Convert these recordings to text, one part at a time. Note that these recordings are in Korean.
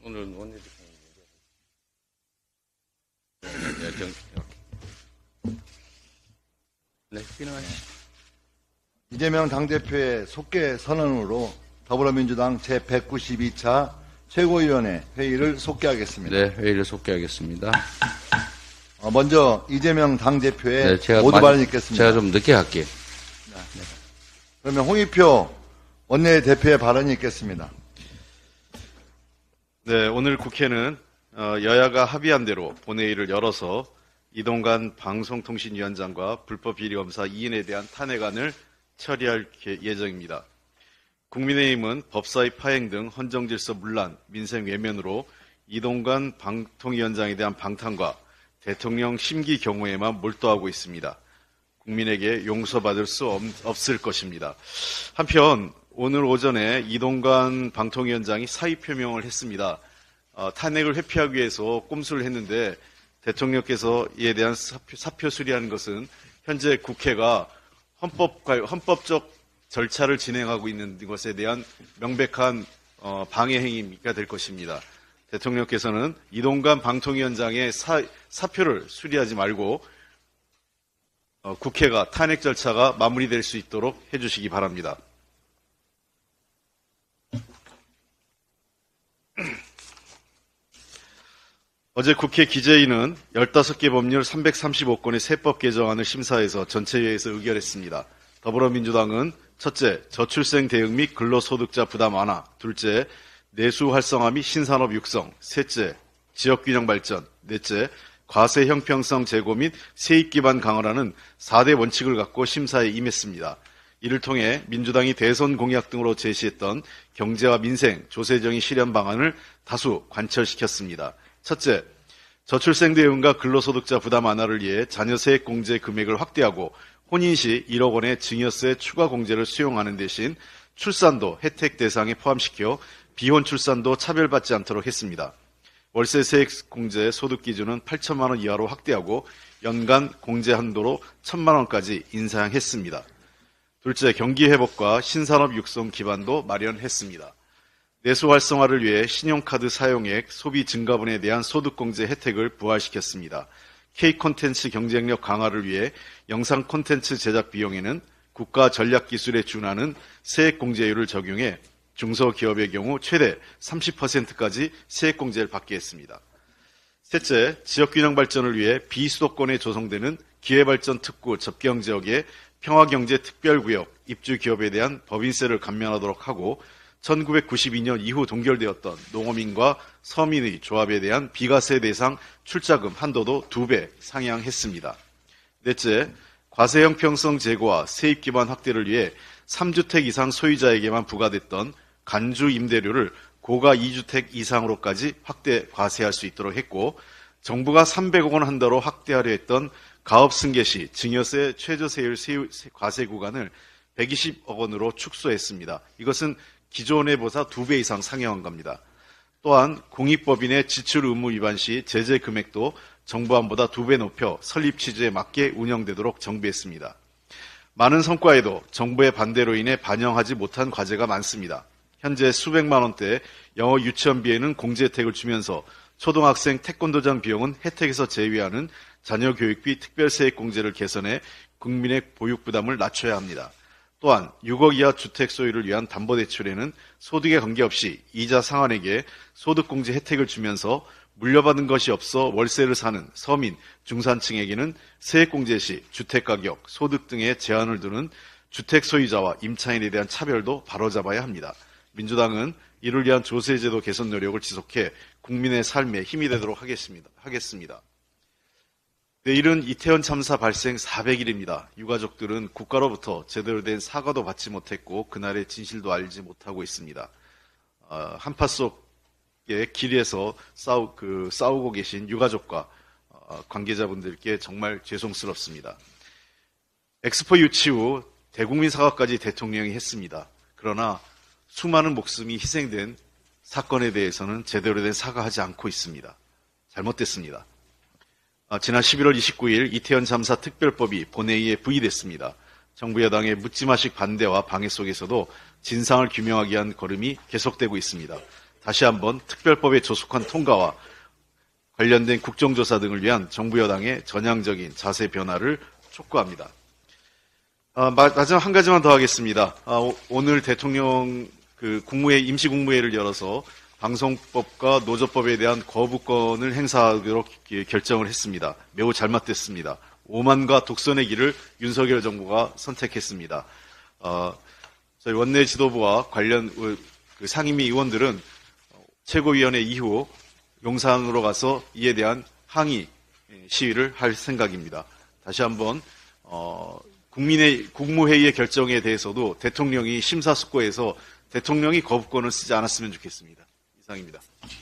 오늘은 원내대표 네, 진행하시죠. 이재명 당대표의 속개 선언으로 더불어민주당 제192차 최고위원회 회의를 속개하겠습니다. 네, 회의를 속개하겠습니다. 먼저 이재명 당대표의 네, 모두 발언 있겠습니다. 제가 좀 늦게 할게요. 그러면 홍익표 원내대표의 발언이 있겠습니다. 네, 오늘 국회는 여야가 합의한 대로 본회의를 열어서 이동관 방송통신위원장과 불법비리검사 2인에 대한 탄핵안을 처리할 예정입니다. 국민의힘은 법사위 파행 등 헌정질서 문란, 민생 외면으로 이동관 방통위원장에 대한 방탄과 대통령 심기 경호에만 몰두하고 있습니다. 국민에게 용서받을 수 없을 것입니다. 한편 오늘 오전에 이동관 방통위원장이 사의 표명을 했습니다. 탄핵을 회피하기 위해서 꼼수를 했는데 대통령께서 이에 대한 사표 수리하는 것은 현재 국회가 헌법적 절차를 진행하고 있는 것에 대한 명백한 방해 행위가 될 것입니다. 대통령께서는 이동관 방통위원장의 사표를 수리하지 말고 국회가 탄핵 절차가 마무리될 수 있도록 해주시기 바랍니다. 어제 국회 기재위는 15개 법률 335건의 세법 개정안을 심사해서 전체회의에서 의결했습니다. 더불어민주당은 첫째, 저출생 대응 및 근로소득자 부담 완화, 둘째, 내수 활성화 및 신산업 육성, 셋째, 지역균형 발전, 넷째, 과세 형평성 제고 및 세입 기반 강화라는 4대 원칙을 갖고 심사에 임했습니다. 이를 통해 민주당이 대선 공약 등으로 제시했던 경제와 민생, 조세정의 실현 방안을 다수 관철시켰습니다. 첫째, 저출생 대응과 근로소득자 부담 완화를 위해 자녀세액 공제 금액을 확대하고 혼인 시 1억 원의 증여세 추가 공제를 수용하는 대신 출산도 혜택 대상에 포함시켜 비혼 출산도 차별받지 않도록 했습니다. 월세 세액 공제 소득 기준은 8천만 원 이하로 확대하고 연간 공제 한도로 1,000만 원까지 인상했습니다. 둘째, 경기 회복과 신산업 육성 기반도 마련했습니다. 내수 활성화를 위해 신용카드 사용액, 소비 증가분에 대한 소득공제 혜택을 부활시켰습니다. K 콘텐츠 경쟁력 강화를 위해 영상 콘텐츠 제작 비용에는 국가 전략기술에 준하는 세액공제율을 적용해 중소기업의 경우 최대 30%까지 세액공제를 받게 했습니다. 셋째, 지역균형 발전을 위해 비수도권에 조성되는 기회발전 특구 접경지역의 평화경제특별구역 입주기업에 대한 법인세를 감면하도록 하고 1992년 이후 동결되었던 농어민과 서민의 조합에 대한 비과세 대상 출자금 한도도 2배 상향했습니다. 넷째, 과세 형평성 제고와 세입 기반 확대를 위해 3주택 이상 소유자에게만 부과됐던 간주 임대료를 고가 2주택 이상으로까지 확대 과세할 수 있도록 했고 정부가 300억 원 한도로 확대하려 했던 가업 승계 시 증여세 최저세율 과세 구간을 120억 원으로 축소했습니다. 이것은 기존의 보다 2배 이상 상향한 겁니다. 또한 공익법인의 지출 의무 위반 시 제재 금액도 정부안보다 2배 높여 설립 취지에 맞게 운영되도록 정비했습니다. 많은 성과에도 정부의 반대로 인해 반영하지 못한 과제가 많습니다. 현재 수백만 원대 영어 유치원비에는 공제 혜택을 주면서 초등학생 태권도장 비용은 혜택에서 제외하는 자녀 교육비 특별세액 공제를 개선해 국민의 보육 부담을 낮춰야 합니다. 또한 6억 이하 주택 소유를 위한 담보대출에는 소득에 관계없이 이자 상환에게 소득공제 혜택을 주면서 물려받은 것이 없어 월세를 사는 서민, 중산층에게는 세액공제 시 주택가격, 소득 등에 제한을 두는 주택 소유자와 임차인에 대한 차별도 바로잡아야 합니다. 민주당은 이를 위한 조세제도 개선 노력을 지속해 국민의 삶에 힘이 되도록 하겠습니다. 내일은 이태원 참사 발생 400일입니다. 유가족들은 국가로부터 제대로 된 사과도 받지 못했고 그날의 진실도 알지 못하고 있습니다. 한파 속의 길에서 싸우고 계신 유가족과 관계자분들께 정말 죄송스럽습니다. 엑스포 유치 후 대국민 사과까지 대통령이 했습니다. 그러나 수많은 목숨이 희생된 사건에 대해서는 제대로 된 사과하지 않고 있습니다. 잘못됐습니다. 지난 11월 29일 이태원 참사 특별법이 본회의에 부의됐습니다. 정부 여당의 묻지마식 반대와 방해 속에서도 진상을 규명하기 위한 걸음이 계속되고 있습니다. 다시 한번 특별법의 조속한 통과와 관련된 국정조사 등을 위한 정부 여당의 전향적인 자세 변화를 촉구합니다. 마지막 한 가지만 더 하겠습니다. 오늘 대통령 임시국무회를 열어서 방송법과 노조법에 대한 거부권을 행사하도록 결정을 했습니다. 매우 잘못됐습니다. 오만과 독선의 길을 윤석열 정부가 선택했습니다. 저희 원내 지도부와 관련 상임위 의원들은 최고위원회 이후 용산으로 가서 이에 대한 항의 시위를 할 생각입니다. 다시 한번 국무회의의 결정에 대해서도 대통령이 심사숙고해서 대통령이 거부권을 쓰지 않았으면 좋겠습니다. 이상입니다.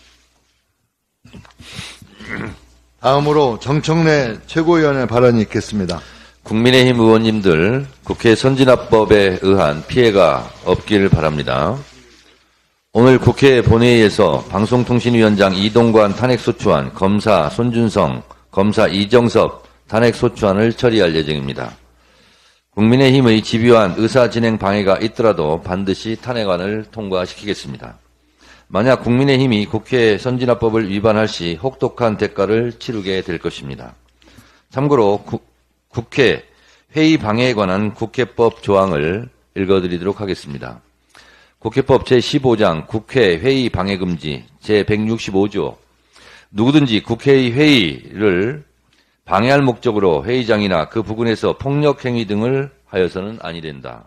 다음으로 정청래 최고위원의 발언이 있겠습니다. 국민의힘 의원님들, 국회 선진화법에 의한 피해가 없길 바랍니다. 오늘 국회 본회의에서 방송통신위원장 이동관 탄핵소추안, 검사 손준성, 검사 이정섭 탄핵소추안을 처리할 예정입니다. 국민의힘의 집요한 의사진행 방해가 있더라도 반드시 탄핵안을 통과시키겠습니다. 만약 국민의힘이 국회 선진화법을 위반할 시 혹독한 대가를 치르게 될 것입니다. 참고로 국회 회의 방해에 관한 국회법 조항을 읽어드리도록 하겠습니다. 국회법 제15장 국회 회의 방해 금지 제165조 누구든지 국회의 회의를 방해할 목적으로 회의장이나 그 부근에서 폭력행위 등을 하여서는 아니 된다.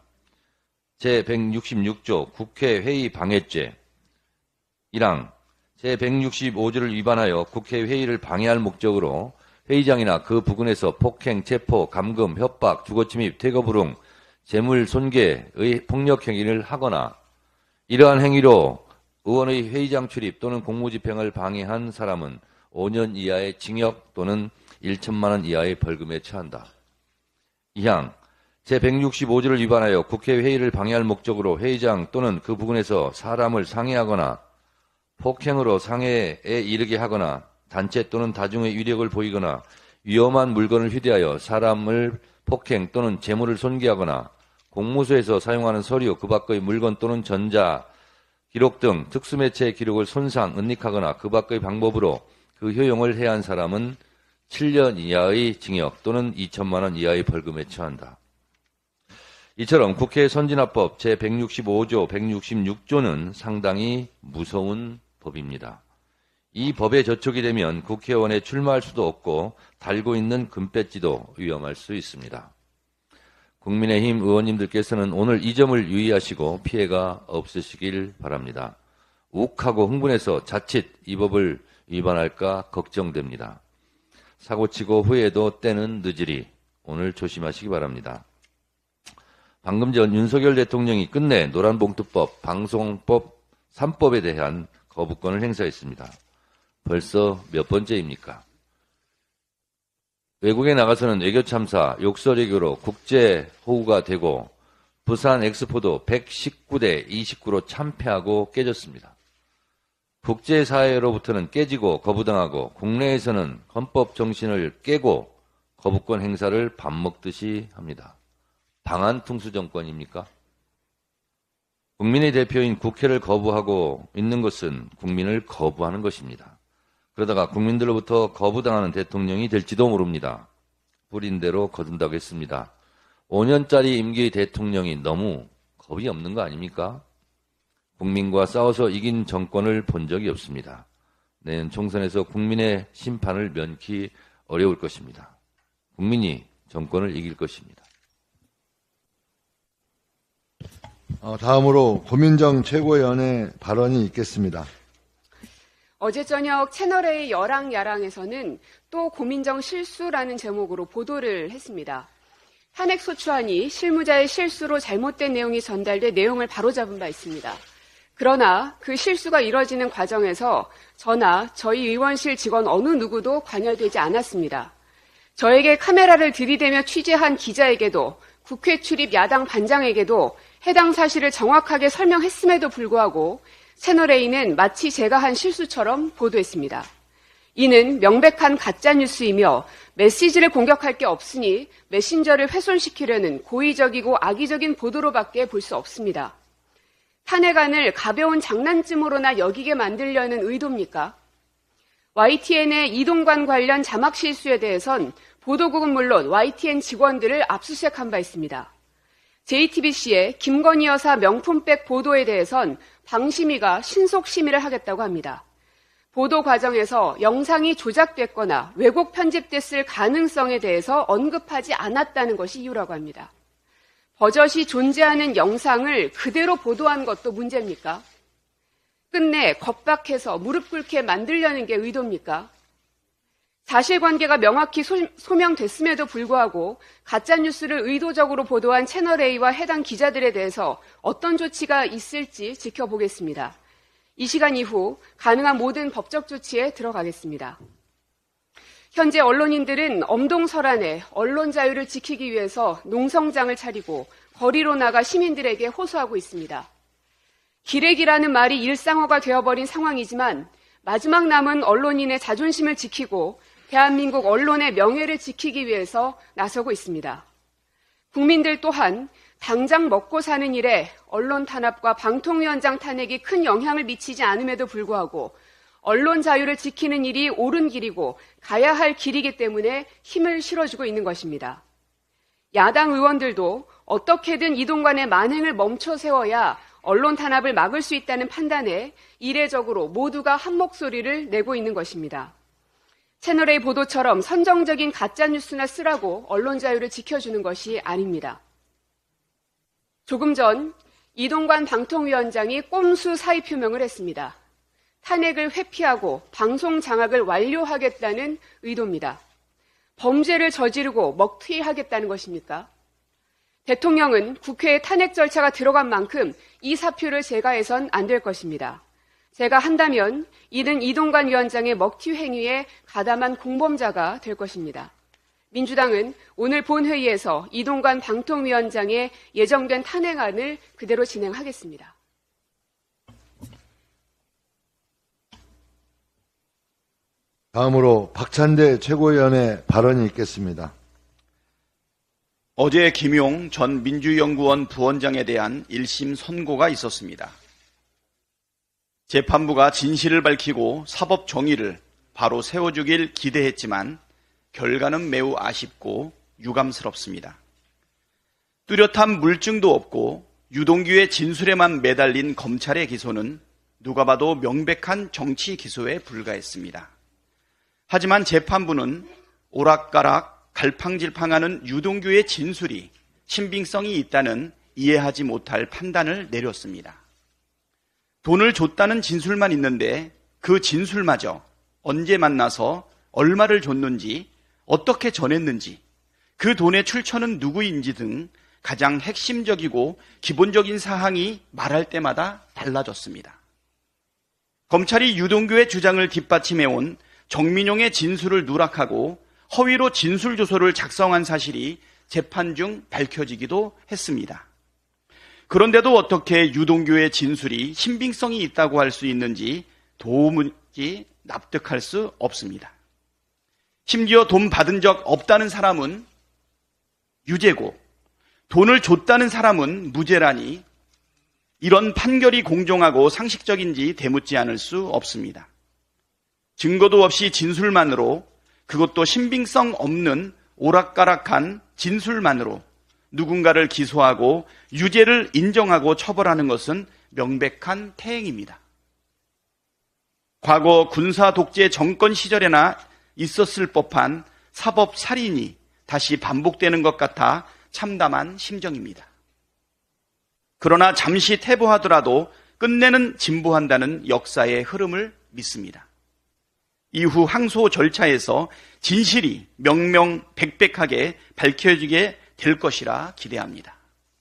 제166조 국회 회의 방해죄 1항 제165조를 위반하여 국회 회의를 방해할 목적으로 회의장이나 그 부근에서 폭행, 체포, 감금, 협박, 주거침입, 퇴거불응, 재물 손괴의 폭력행위를 하거나 이러한 행위로 의원의 회의장 출입 또는 공무집행을 방해한 사람은 5년 이하의 징역 또는 1천만 원 이하의 벌금에 처한다. 2항 제165조를 위반하여 국회 회의를 방해할 목적으로 회의장 또는 그 부근에서 사람을 상해하거나 폭행으로 상해에 이르게 하거나 단체 또는 다중의 위력을 보이거나 위험한 물건을 휴대하여 사람을 폭행 또는 재물을 손괴하거나 공무소에서 사용하는 서류, 그 밖의 물건 또는 전자, 기록 등 특수매체의 기록을 손상, 은닉하거나 그 밖의 방법으로 그 효용을 해한 사람은 7년 이하의 징역 또는 2천만 원 이하의 벌금에 처한다. 이처럼 국회 선진화법 제165조, 166조는 상당히 무서운 법입니다. 이 법에 저촉이 되면 국회의원에 출마할 수도 없고 달고 있는 금배지도 위험할 수 있습니다. 국민의힘 의원님들께서는 오늘 이 점을 유의하시고 피해가 없으시길 바랍니다. 욱하고 흥분해서 자칫 이 법을 위반할까 걱정됩니다. 사고치고 후에도 때는 늦으리 오늘 조심하시기 바랍니다. 방금 전 윤석열 대통령이 끝내 노란봉투법, 방송법 3법에 대한 거부권을 행사했습니다. 벌써 몇 번째입니까? 외국에 나가서는 외교 참사, 욕설 외교로 국제 호구가 되고 부산 엑스포도 119대 29로 참패하고 깨졌습니다. 국제사회로부터는 깨지고 거부당하고 국내에서는 헌법 정신을 깨고 거부권 행사를 밥 먹듯이 합니다. 방한퉁수 정권입니까? 국민의 대표인 국회를 거부하고 있는 것은 국민을 거부하는 것입니다. 그러다가 국민들로부터 거부당하는 대통령이 될지도 모릅니다. 뿌린 대로 거둔다고 했습니다. 5년짜리 임기의 대통령이 너무 겁이 없는 거 아닙니까? 국민과 싸워서 이긴 정권을 본 적이 없습니다. 내년 총선에서 국민의 심판을 면키 어려울 것입니다. 국민이 정권을 이길 것입니다. 다음으로 고민정 최고위원의 발언이 있겠습니다. 어제 저녁 채널A 여랑야랑에서는 또 고민정 실수라는 제목으로 보도를 했습니다. 탄핵소추안이 실무자의 실수로 잘못된 내용이 전달돼 내용을 바로잡은 바 있습니다. 그러나 그 실수가 이뤄지는 과정에서 저나 저희 의원실 직원 어느 누구도 관여되지 않았습니다. 저에게 카메라를 들이대며 취재한 기자에게도 국회 출입 야당 반장에게도 해당 사실을 정확하게 설명했음에도 불구하고 채널A는 마치 제가 한 실수처럼 보도했습니다. 이는 명백한 가짜뉴스이며 메시지를 공격할 게 없으니 메신저를 훼손시키려는 고의적이고 악의적인 보도로밖에 볼 수 없습니다. 탄핵안을 가벼운 장난쯤으로나 여기게 만들려는 의도입니까? YTN의 이동관 관련 자막 실수에 대해선 보도국은 물론 YTN 직원들을 압수수색한 바 있습니다. JTBC의 김건희 여사 명품백 보도에 대해선 방심위가 신속 심의를 하겠다고 합니다. 보도 과정에서 영상이 조작됐거나 왜곡 편집됐을 가능성에 대해서 언급하지 않았다는 것이 이유라고 합니다. 버젓이 존재하는 영상을 그대로 보도한 것도 문제입니까? 끝내 겁박해서 무릎 꿇게 만들려는 게 의도입니까? 사실관계가 명확히 소명됐음에도 불구하고 가짜뉴스를 의도적으로 보도한 채널A와 해당 기자들에 대해서 어떤 조치가 있을지 지켜보겠습니다. 이 시간 이후 가능한 모든 법적 조치에 들어가겠습니다. 현재 언론인들은 엄동설안에 언론 자유를 지키기 위해서 농성장을 차리고 거리로 나가 시민들에게 호소하고 있습니다. 기레기라는 말이 일상어가 되어버린 상황이지만 마지막 남은 언론인의 자존심을 지키고 대한민국 언론의 명예를 지키기 위해서 나서고 있습니다. 국민들 또한 당장 먹고 사는 일에 언론 탄압과 방통위원장 탄핵이 큰 영향을 미치지 않음에도 불구하고 언론 자유를 지키는 일이 옳은 길이고 가야 할 길이기 때문에 힘을 실어주고 있는 것입니다. 야당 의원들도 어떻게든 이동관의 만행을 멈춰 세워야 언론 탄압을 막을 수 있다는 판단에 이례적으로 모두가 한 목소리를 내고 있는 것입니다. 채널A 보도처럼 선정적인 가짜뉴스나 쓰라고 언론 자유를 지켜주는 것이 아닙니다. 조금 전 이동관 방통위원장이 꼼수 사의 표명을 했습니다. 탄핵을 회피하고 방송 장악을 완료하겠다는 의도입니다. 범죄를 저지르고 먹튀하겠다는 것입니까? 대통령은 국회에 탄핵 절차가 들어간 만큼 이 사표를 제거해선 안 될 것입니다. 제가 한다면 이는 이동관 위원장의 먹튀 행위에 가담한 공범자가 될 것입니다. 민주당은 오늘 본회의에서 이동관 방통위원장의 예정된 탄핵안을 그대로 진행하겠습니다. 다음으로 박찬대 최고위원의 발언이 있겠습니다. 어제 김용 전 민주연구원 부원장에 대한 1심 선고가 있었습니다. 재판부가 진실을 밝히고 사법 정의를 바로 세워주길 기대했지만 결과는 매우 아쉽고 유감스럽습니다. 뚜렷한 물증도 없고 유동규의 진술에만 매달린 검찰의 기소는 누가 봐도 명백한 정치 기소에 불과했습니다. 하지만 재판부는 오락가락 갈팡질팡하는 유동규의 진술이 신빙성이 있다는 이해하지 못할 판단을 내렸습니다. 돈을 줬다는 진술만 있는데 그 진술마저 언제 만나서 얼마를 줬는지, 어떻게 전했는지, 그 돈의 출처는 누구인지 등 가장 핵심적이고 기본적인 사항이 말할 때마다 달라졌습니다. 검찰이 유동규의 주장을 뒷받침해온 정민용의 진술을 누락하고 허위로 진술조서를 작성한 사실이 재판 중 밝혀지기도 했습니다. 그런데도 어떻게 유동규의 진술이 신빙성이 있다고 할 수 있는지 도무지 납득할 수 없습니다. 심지어 돈 받은 적 없다는 사람은 유죄고 돈을 줬다는 사람은 무죄라니 이런 판결이 공정하고 상식적인지 되묻지 않을 수 없습니다. 증거도 없이 진술만으로, 그것도 신빙성 없는 오락가락한 진술만으로 누군가를 기소하고 유죄를 인정하고 처벌하는 것은 명백한 태행입니다. 과거 군사 독재 정권 시절에나 있었을 법한 사법 살인이 다시 반복되는 것 같아 참담한 심정입니다. 그러나 잠시 퇴보하더라도 끝내는 진보한다는 역사의 흐름을 믿습니다. 이후 항소 절차에서 진실이 명명백백하게 밝혀지게 될 것이라 기대합니다.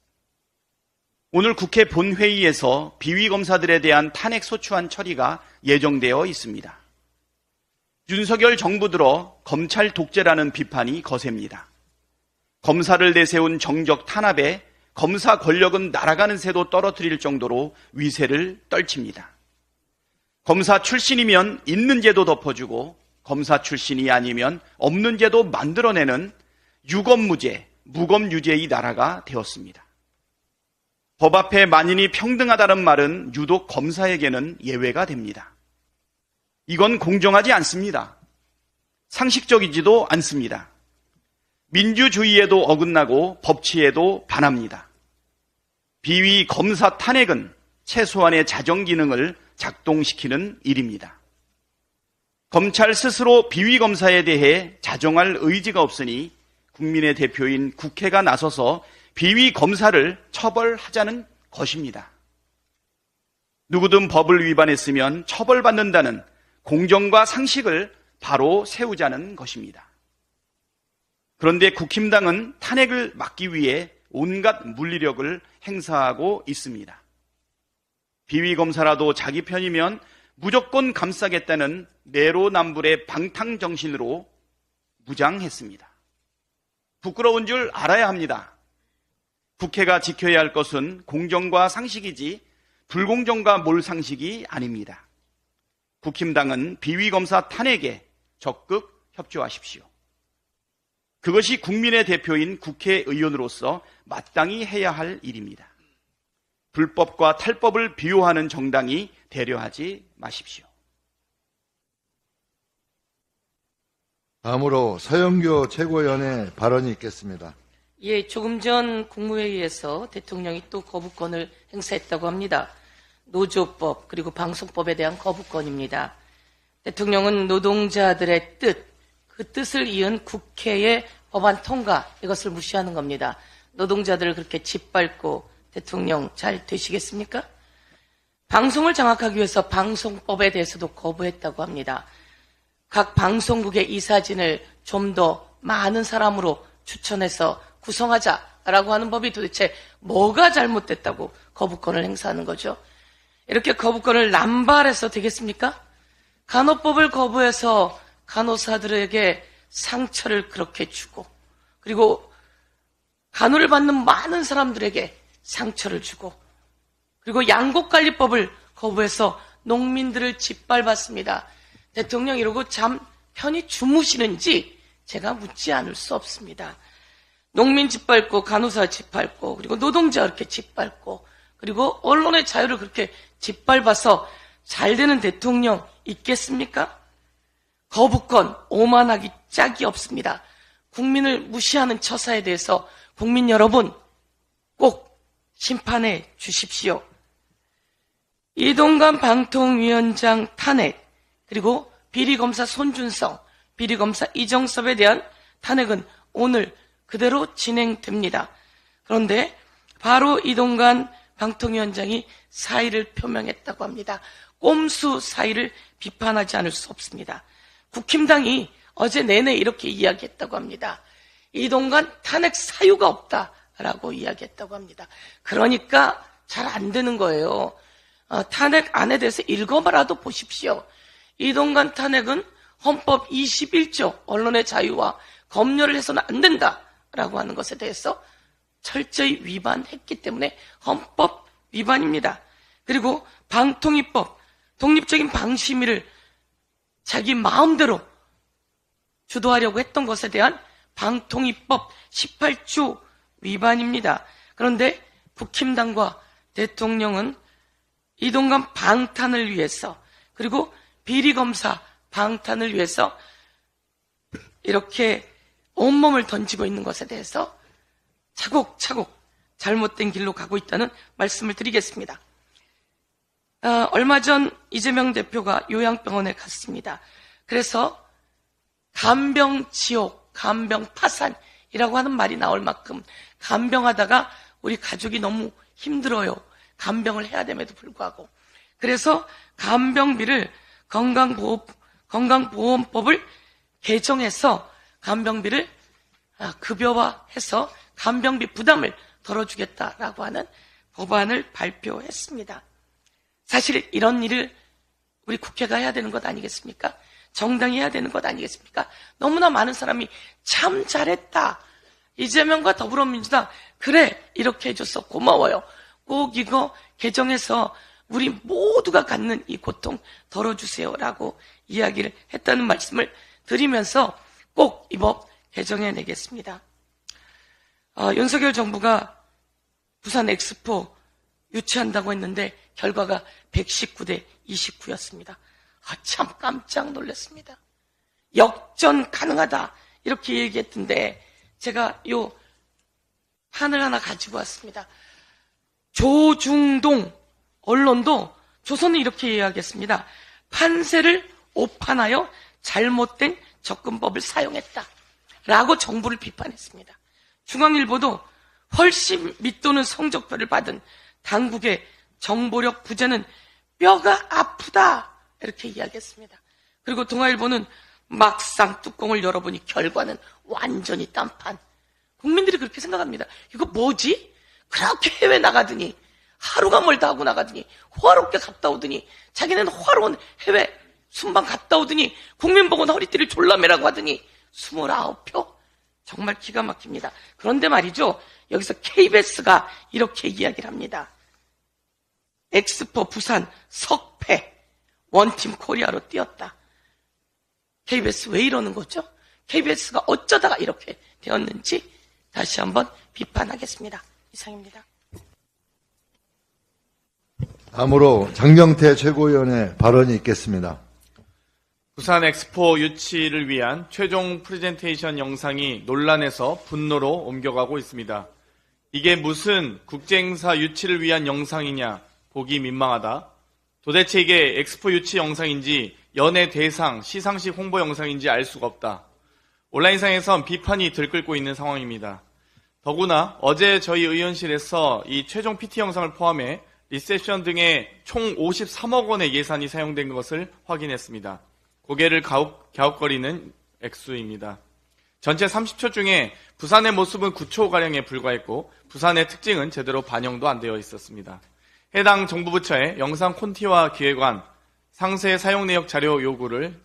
오늘 국회 본회의에서 비위검사들에 대한 탄핵소추안 처리가 예정되어 있습니다. 윤석열 정부 들어 검찰 독재라는 비판이 거셉니다. 검사를 내세운 정적 탄압에 검사 권력은 날아가는 새도 떨어뜨릴 정도로 위세를 떨칩니다. 검사 출신이면 있는 죄도 덮어주고 검사 출신이 아니면 없는 죄도 만들어내는 유검무죄, 무검유죄의 나라가 되었습니다. 법 앞에 만인이 평등하다는 말은 유독 검사에게는 예외가 됩니다. 이건 공정하지 않습니다. 상식적이지도 않습니다. 민주주의에도 어긋나고 법치에도 반합니다. 비위 검사 탄핵은 최소한의 자정 기능을 작동시키는 일입니다. 검찰 스스로 비위 검사에 대해 자정할 의지가 없으니 국민의 대표인 국회가 나서서 비위 검사를 처벌하자는 것입니다. 누구든 법을 위반했으면 처벌받는다는 공정과 상식을 바로 세우자는 것입니다. 그런데 국힘당은 탄핵을 막기 위해 온갖 물리력을 행사하고 있습니다. 비위검사라도 자기 편이면 무조건 감싸겠다는 내로남불의 방탕정신으로 무장했습니다. 부끄러운 줄 알아야 합니다. 국회가 지켜야 할 것은 공정과 상식이지 불공정과 몰상식이 아닙니다. 국힘당은 비위검사 탄핵에 적극 협조하십시오. 그것이 국민의 대표인 국회의원으로서 마땅히 해야 할 일입니다. 불법과 탈법을 비호하는 정당이 되려하지 마십시오. 다음으로 서영교 최고위원의 발언이 있겠습니다. 예, 조금 전 국무회의에서 대통령이 또 거부권을 행사했다고 합니다. 노조법 그리고 방송법에 대한 거부권입니다. 대통령은 노동자들의 뜻, 그 뜻을 이은 국회의 법안 통과, 이것을 무시하는 겁니다. 노동자들을 그렇게 짓밟고 대통령 잘 되시겠습니까? 방송을 장악하기 위해서 방송법에 대해서도 거부했다고 합니다. 각 방송국의 이사진을 좀 더 많은 사람으로 추천해서 구성하자라고 하는 법이 도대체 뭐가 잘못됐다고 거부권을 행사하는 거죠? 이렇게 거부권을 남발해서 되겠습니까? 간호법을 거부해서 간호사들에게 상처를 그렇게 주고, 그리고 간호를 받는 많은 사람들에게 상처를 주고, 그리고 양곡관리법을 거부해서 농민들을 짓밟았습니다. 대통령 이러고 참 편히 주무시는지 제가 묻지 않을 수 없습니다. 농민 짓밟고 간호사 짓밟고 그리고 노동자 이렇게 짓밟고 그리고 언론의 자유를 그렇게 짓밟아서 잘 되는 대통령 있겠습니까? 거부권 오만하기 짝이 없습니다. 국민을 무시하는 처사에 대해서 국민 여러분 꼭 심판해 주십시오. 이동관 방통위원장 탄핵, 그리고 비리검사 손준성, 비리검사 이정섭에 대한 탄핵은 오늘 그대로 진행됩니다. 그런데 바로 이동관 방통위원장이 사의를 표명했다고 합니다. 꼼수 사의를 비판하지 않을 수 없습니다. 국힘당이 어제 내내 이렇게 이야기했다고 합니다. 이동관 탄핵 사유가 없다라고 이야기했다고 합니다. 그러니까 잘 안 되는 거예요. 탄핵안에 대해서 읽어봐라도 보십시오. 이동관 탄핵은 헌법 21조 언론의 자유와 검열을 해서는 안 된다라고 하는 것에 대해서 철저히 위반했기 때문에 헌법 위반입니다. 그리고 방통위법, 독립적인 방심위를 자기 마음대로 주도하려고 했던 것에 대한 방통위법 18조 위반입니다. 그런데 국힘당과 대통령은 이동관 방탄을 위해서, 그리고 비리검사 방탄을 위해서 이렇게 온몸을 던지고 있는 것에 대해서 차곡차곡 잘못된 길로 가고 있다는 말씀을 드리겠습니다. 얼마 전 이재명 대표가 요양병원에 갔습니다. 그래서 간병지옥, 간병파산이라고 하는 말이 나올 만큼 간병하다가 우리 가족이 너무 힘들어요. 간병을 해야 됨에도 불구하고. 그래서 간병비를 건강보험법을 개정해서 간병비를 급여화해서 간병비 부담을 덜어주겠다라고 하는 법안을 발표했습니다. 사실 이런 일을 우리 국회가 해야 되는 것 아니겠습니까? 정당이 해야 되는 것 아니겠습니까? 너무나 많은 사람이 참 잘했다. 이재명과 더불어민주당 그래 이렇게 해줘서 고마워요. 꼭 이거 개정해서 우리 모두가 갖는 이 고통 덜어주세요라고 이야기를 했다는 말씀을 드리면서 꼭 이 법 개정해내겠습니다. 윤석열 정부가 부산 엑스포 유치한다고 했는데 결과가 119대 29였습니다. 참 깜짝 놀랐습니다. 역전 가능하다 이렇게 얘기했던데 제가 요 판을 하나 가지고 왔습니다. 조중동 언론도 조선은 이렇게 이야기했습니다. 판세를 오판하여 잘못된 접근법을 사용했다 라고 정부를 비판했습니다. 중앙일보도 훨씬 밑도는 성적표를 받은 당국의 정보력 부재는 뼈가 아프다 이렇게 이야기했습니다. 그리고 동아일보는 막상 뚜껑을 열어보니 결과는 완전히 딴판. 국민들이 그렇게 생각합니다. 이거 뭐지? 그렇게 해외 나가더니 하루가 멀다 하고 나가더니 호화롭게 갔다 오더니 자기는 호화로운 해외 순방 갔다 오더니 국민 보고 허리띠를 졸라매라고 하더니 29표? 정말 기가 막힙니다. 그런데 말이죠. 여기서 KBS가 이렇게 이야기를 합니다. 엑스포 부산 석패 원팀 코리아로 뛰었다. KBS 왜 이러는 거죠? KBS가 어쩌다가 이렇게 되었는지 다시 한번 비판하겠습니다. 이상입니다. 다음으로 장경태 최고위원의 발언이 있겠습니다. 부산 엑스포 유치를 위한 최종 프레젠테이션 영상이 논란에서 분노로 옮겨가고 있습니다. 이게 무슨 국제행사 유치를 위한 영상이냐 보기 민망하다. 도대체 이게 엑스포 유치 영상인지 연예 대상 시상식 홍보 영상인지 알 수가 없다. 온라인상에선 비판이 들끓고 있는 상황입니다. 더구나 어제 저희 의원실에서 이 최종 PT 영상을 포함해 리셉션 등의 총 53억 원의 예산이 사용된 것을 확인했습니다. 고개를 갸웃거리는 액수입니다. 전체 30초 중에 부산의 모습은 9초가량에 불과했고 부산의 특징은 제대로 반영도 안 되어 있었습니다. 해당 정부 부처에 영상 콘티와 기획안, 상세 사용 내역 자료를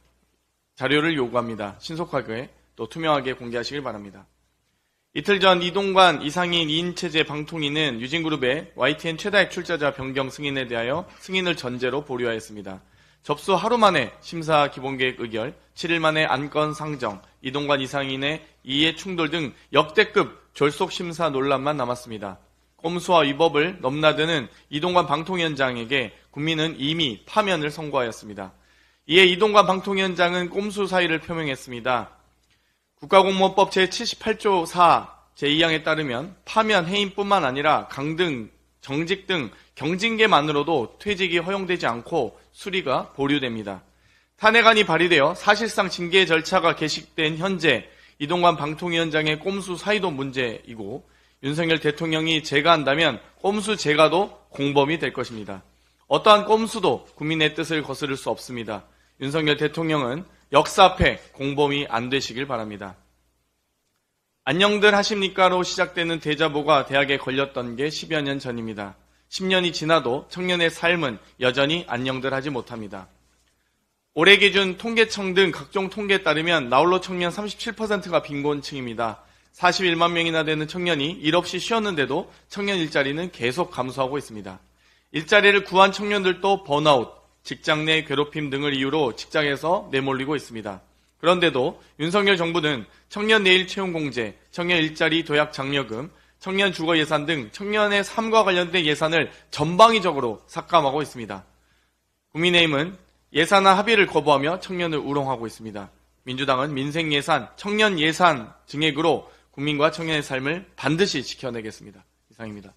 요구합니다. 신속하게 또 투명하게 공개하시길 바랍니다. 이틀 전 이동관 이상인 2인체제 방통위는 유진그룹의 YTN 최다액 출자자 변경 승인에 대하여 승인을 전제로 보류하였습니다. 접수 하루 만에 심사 기본계획 의결, 7일 만에 안건 상정, 이동관 이상인의 이해 충돌 등 역대급 졸속 심사 논란만 남았습니다. 꼼수와 위법을 넘나드는 이동관 방통위원장에게 국민은 이미 파면을 선고하였습니다. 이에 이동관 방통위원장은 꼼수 사의를 표명했습니다. 국가공무원법 제78조 4 제2항에 따르면 파면, 해임뿐만 아니라 강등, 정직 등 경징계만으로도 퇴직이 허용되지 않고 수리가 보류됩니다. 탄핵안이 발의되어 사실상 징계 절차가 개시된 현재 이동관 방통위원장의 꼼수 사의도 문제이고 윤석열 대통령이 제가한다면 꼼수 제가도 공범이 될 것입니다. 어떠한 꼼수도 국민의 뜻을 거스를 수 없습니다. 윤석열 대통령은 역사 앞에 공범이 안 되시길 바랍니다. 안녕들 하십니까로 시작되는 대자보가 대학에 걸렸던 게 10여 년 전입니다. 10년이 지나도 청년의 삶은 여전히 안녕들 하지 못합니다. 올해 기준 통계청 등 각종 통계에 따르면 나홀로 청년 37%가 빈곤층입니다. 41만 명이나 되는 청년이 일 없이 쉬었는데도 청년 일자리는 계속 감소하고 있습니다. 일자리를 구한 청년들도 번아웃, 직장 내 괴롭힘 등을 이유로 직장에서 내몰리고 있습니다. 그런데도 윤석열 정부는 청년 내일 채용공제, 청년 일자리 도약 장려금, 청년 주거 예산 등 청년의 삶과 관련된 예산을 전방위적으로 삭감하고 있습니다. 국민의힘은 예산안 합의를 거부하며 청년을 우롱하고 있습니다. 민주당은 민생 예산, 청년 예산 증액으로 국민과 청년의 삶을 반드시 지켜내겠습니다. 이상입니다.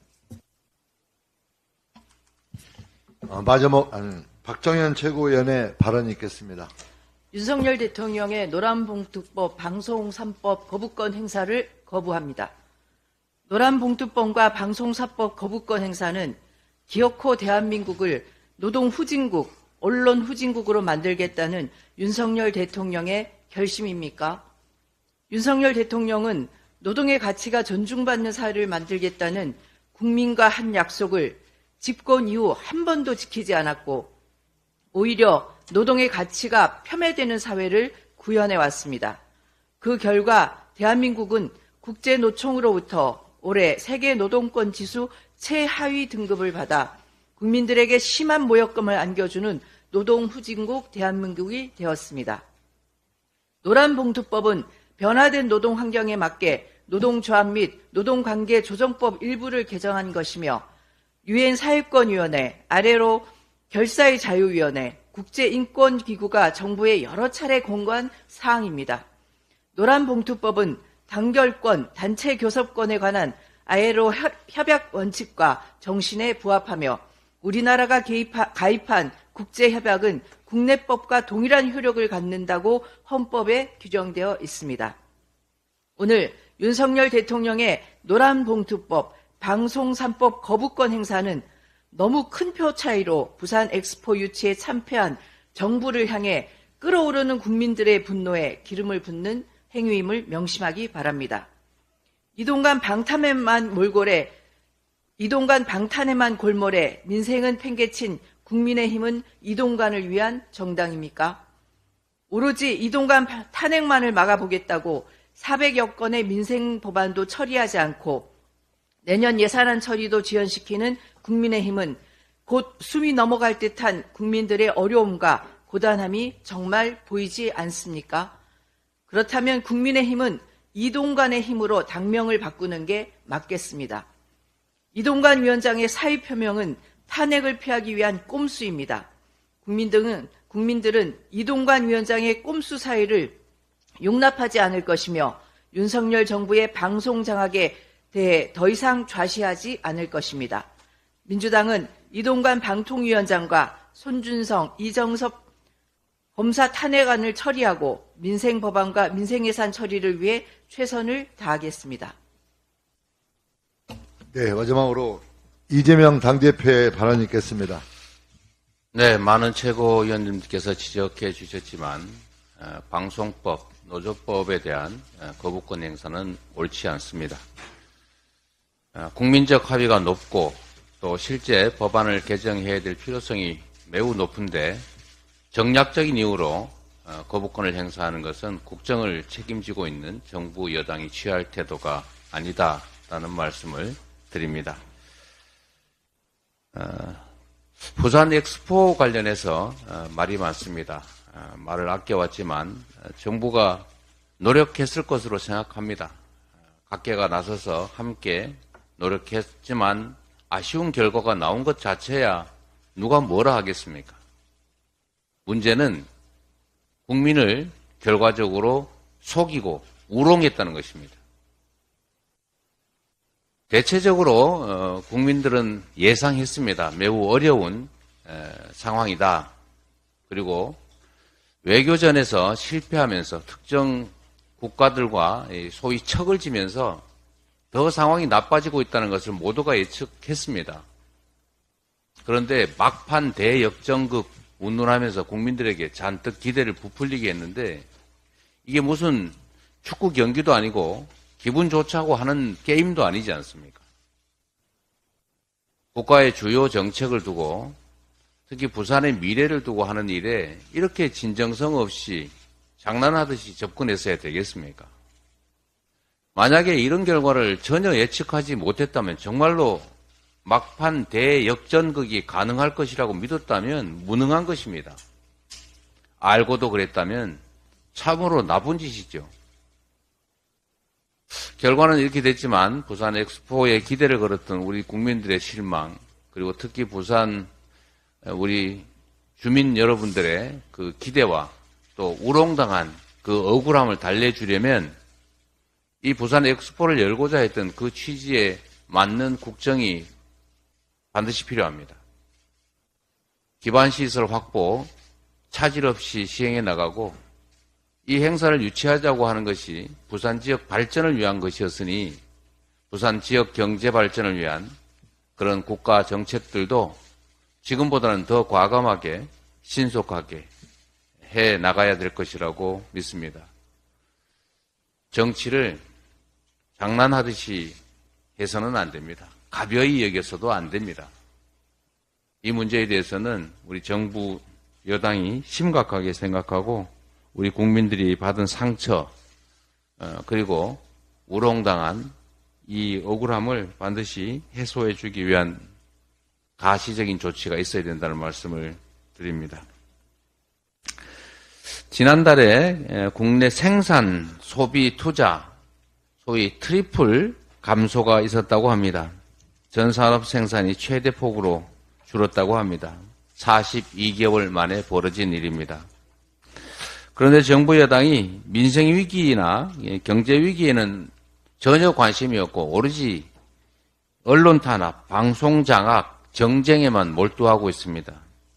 박정현 최고위원의 발언이 있겠습니다. 윤석열 대통령의 노란봉투법 방송 3법 거부권 행사를 거부합니다. 노란봉투법과 방송사법 거부권 행사는 기어코 대한민국을 노동후진국, 언론후진국으로 만들겠다는 윤석열 대통령의 결심입니까? 윤석열 대통령은 노동의 가치가 존중받는 사회를 만들겠다는 국민과 한 약속을 집권 이후 한 번도 지키지 않았고 오히려 노동의 가치가 폄훼되는 사회를 구현해 왔습니다. 그 결과 대한민국은 국제노총으로부터 올해 세계노동권 지수 최하위 등급을 받아 국민들에게 심한 모욕감을 안겨주는 노동후진국 대한민국이 되었습니다. 노란봉투법은 변화된 노동 환경에 맞게 노동조합 및 노동관계 조정법 일부를 개정한 것이며 유엔 사회권위원회, 아래로 결사의 자유위원회, 국제인권기구가 정부에 여러 차례 공고한 사항입니다. 노란봉투법은 단결권, 단체교섭권에 관한 아예로 협약 원칙과 정신에 부합하며 우리나라가 가입한 국제협약은 국내법과 동일한 효력을 갖는다고 헌법에 규정되어 있습니다. 오늘 윤석열 대통령의 노란봉투법, 방송 3법 거부권 행사는 너무 큰 표 차이로 부산 엑스포 유치에 참패한 정부를 향해 끓어오르는 국민들의 분노에 기름을 붓는 행위임을 명심하기 바랍니다. 이동관 방탄에만 골몰에 민생은 팽개친 국민의힘은 이동관을 위한 정당입니까? 오로지 이동관 탄핵만을 막아보겠다고 400여 건의 민생 법안도 처리하지 않고 내년 예산안 처리도 지연시키는 국민의힘은 곧 숨이 넘어갈 듯한 국민들의 어려움과 고단함이 정말 보이지 않습니까? 그렇다면 국민의힘은 이동관의 힘으로 당명을 바꾸는 게 맞겠습니다. 이동관 위원장의 사의 표명은 탄핵을 피하기 위한 꼼수입니다. 국민들은 이동관 위원장의 꼼수 사의를 용납하지 않을 것이며 윤석열 정부의 방송 장악에 대해 더 이상 좌시하지 않을 것입니다. 민주당은 이동관 방통위원장과 손준성, 이정섭 검사 탄핵안을 처리하고 민생 법안과 민생 예산 처리를 위해 최선을 다하겠습니다. 네, 마지막으로 이재명 당대표의 발언이 있겠습니다. 네, 많은 최고위원님께서 지적해 주셨지만 방송법, 노조법에 대한 거부권 행사는 옳지 않습니다. 국민적 합의가 높고 또 실제 법안을 개정해야 될 필요성이 매우 높은데 정략적인 이유로 거부권을 행사하는 것은 국정을 책임지고 있는 정부 여당이 취할 태도가 아니다라는 말씀을 드립니다. 부산 엑스포 관련해서 말이 많습니다. 말을 아껴왔지만 정부가 노력했을 것으로 생각합니다. 각계가 나서서 함께 노력했지만 아쉬운 결과가 나온 것 자체야 누가 뭐라 하겠습니까? 문제는 국민을 결과적으로 속이고 우롱했다는 것입니다. 대체적으로 국민들은 예상했습니다. 매우 어려운 상황이다. 그리고 외교전에서 실패하면서 특정 국가들과 소위 척을 지면서 더 상황이 나빠지고 있다는 것을 모두가 예측했습니다. 그런데 막판 대역전극 운운하면서 국민들에게 잔뜩 기대를 부풀리게 했는데 이게 무슨 축구 경기도 아니고 기분 좋자고 하는 게임도 아니지 않습니까? 국가의 주요 정책을 두고 특히 부산의 미래를 두고 하는 일에 이렇게 진정성 없이 장난하듯이 접근했어야 되겠습니까? 만약에 이런 결과를 전혀 예측하지 못했다면 정말로 막판 대역전극이 가능할 것이라고 믿었다면 무능한 것입니다. 알고도 그랬다면 참으로 나쁜 짓이죠. 결과는 이렇게 됐지만 부산 엑스포에 기대를 걸었던 우리 국민들의 실망 그리고 특히 부산 우리 주민 여러분들의 그 기대와 또 우롱당한 그 억울함을 달래주려면 이 부산 엑스포를 열고자 했던 그 취지에 맞는 국정이 반드시 필요합니다. 기반시설 확보 차질 없이 시행해 나가고 이 행사를 유치하자고 하는 것이 부산 지역 발전을 위한 것이었으니 부산 지역 경제 발전을 위한 그런 국가 정책들도 지금보다는 더 과감하게 신속하게 해 나가야 될 것이라고 믿습니다. 정치를 장난하듯이 해서는 안 됩니다. 가벼이 여겨서도 안 됩니다. 이 문제에 대해서는 우리 정부 여당이 심각하게 생각하고 우리 국민들이 받은 상처 그리고 우롱당한 이 억울함을 반드시 해소해 주기 위한 가시적인 조치가 있어야 된다는 말씀을 드립니다. 지난달에 국내 생산, 소비, 투자 소위 트리플 감소가 있었다고 합니다. 전 산업 생산이 최대 폭으로 줄었다고 합니다. 42개월 만에 벌어진 일입니다. 그런데 정부 여당이 민생 위기나 경제 위기에는 전혀 관심이 없고 오로지 언론 탄압, 방송 장악, 정쟁에만 몰두하고 있습니다.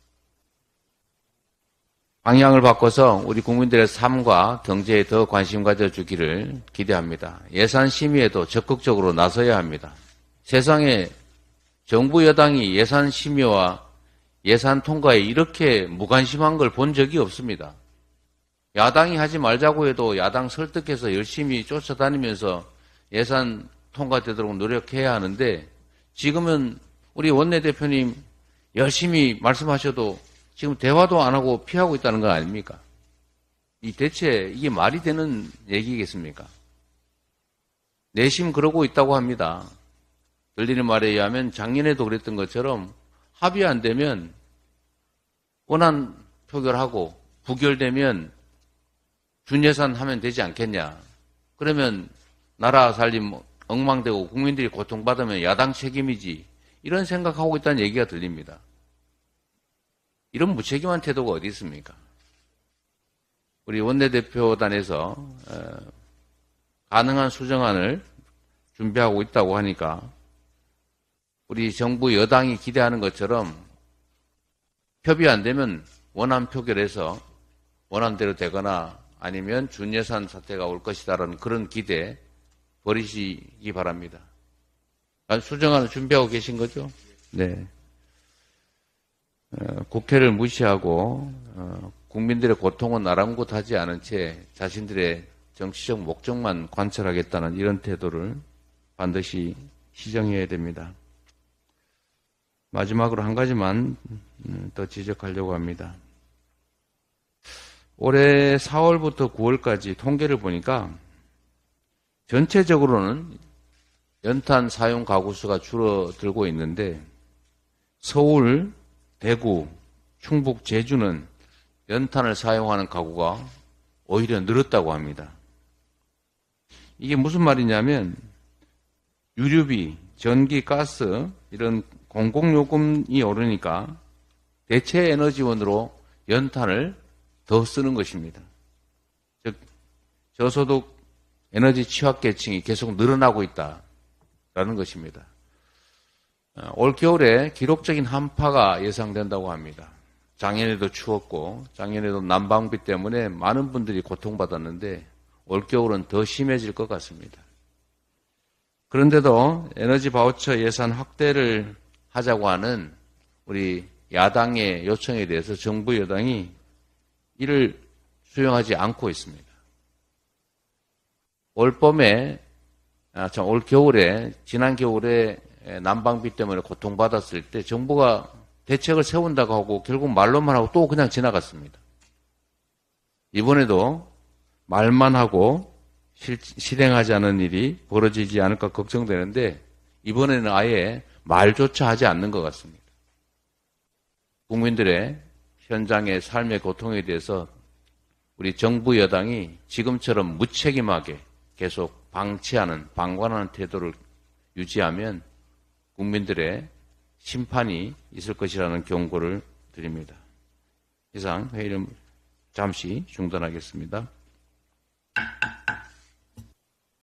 방향을 바꿔서 우리 국민들의 삶과 경제에 더 관심 가져주기를 기대합니다. 예산 심의에도 적극적으로 나서야 합니다. 세상에 정부 여당이 예산 심의와 예산 통과에 이렇게 무관심한 걸 본 적이 없습니다. 야당이 하지 말자고 해도 야당 설득해서 열심히 쫓아다니면서 예산 통과되도록 노력해야 하는데 지금은 우리 원내대표님 열심히 말씀하셔도 지금 대화도 안 하고 피하고 있다는 거 아닙니까? 대체 이게 말이 되는 얘기겠습니까? 내심 그러고 있다고 합니다. 들리는 말에 의하면 작년에도 그랬던 것처럼 합의 안 되면 원안 표결하고 부결되면 준예산 하면 되지 않겠냐. 그러면 나라 살림 엉망되고 국민들이 고통받으면 야당 책임이지. 이런 생각하고 있다는 얘기가 들립니다. 이런 무책임한 태도가 어디 있습니까? 우리 원내대표단에서 가능한 수정안을 준비하고 있다고 하니까 우리 정부 여당이 기대하는 것처럼 협의 안 되면 원안 표결해서 원안대로 되거나 아니면 준예산 사태가 올 것이다라는 그런 기대 버리시기 바랍니다. 수정안을 준비하고 계신 거죠? 네. 국회를 무시하고 국민들의 고통은 아랑곳하지 않은 채 자신들의 정치적 목적만 관철하겠다는 이런 태도를 반드시 시정해야 됩니다. 마지막으로 한 가지만 더 지적하려고 합니다. 올해 4월부터 9월까지 통계를 보니까 전체적으로는 연탄 사용 가구 수가 줄어들고 있는데 서울, 대구, 충북, 제주는 연탄을 사용하는 가구가 오히려 늘었다고 합니다. 이게 무슨 말이냐면 유류비, 전기, 가스 이런 공공요금이 오르니까 대체 에너지원으로 연탄을 더 쓰는 것입니다. 즉 저소득 에너지 취약계층이 계속 늘어나고 있다라는 것입니다. 올 겨울에 기록적인 한파가 예상된다고 합니다. 작년에도 추웠고 작년에도 난방비 때문에 많은 분들이 고통받았는데 올 겨울은 더 심해질 것 같습니다. 그런데도 에너지 바우처 예산 확대를 하자고 하는 우리 야당의 요청에 대해서 정부 여당이 이를 수용하지 않고 있습니다. 올 겨울에, 지난 겨울에 난방비 때문에 고통받았을 때 정부가 대책을 세운다고 하고 결국 말로만 하고 또 그냥 지나갔습니다. 이번에도 말만 하고 실행하지 않은 일이 벌어지지 않을까 걱정되는데 이번에는 아예 말조차 하지 않는 것 같습니다. 국민들의 현장의 삶의 고통에 대해서 우리 정부 여당이 지금처럼 무책임하게 계속 방관하는 태도를 유지하면 국민들의 심판이 있을 것이라는 경고를 드립니다. 이상 회의를 잠시 중단하겠습니다.